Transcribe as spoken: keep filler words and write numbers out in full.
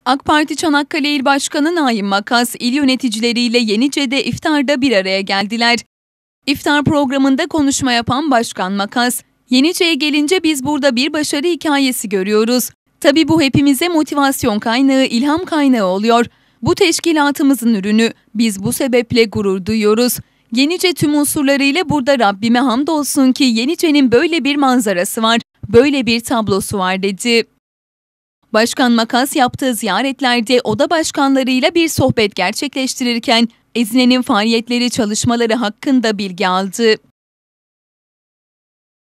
AK Parti Çanakkale İl Başkanı Naim Makas, il yöneticileriyle Yenice'de iftarda bir araya geldiler. İftar programında konuşma yapan Başkan Makas, "Yenice'ye gelince biz burada bir başarı hikayesi görüyoruz. Tabii bu hepimize motivasyon kaynağı, ilham kaynağı oluyor. Bu teşkilatımızın ürünü. Biz bu sebeple gurur duyuyoruz. Yenice tüm unsurlarıyla burada Rabbime hamdolsun ki Yenice'nin böyle bir manzarası var, böyle bir tablosu var" dedi. Başkan Makas yaptığı ziyaretlerde oda başkanlarıyla bir sohbet gerçekleştirirken Ezine'nin faaliyetleri, çalışmaları hakkında bilgi aldı.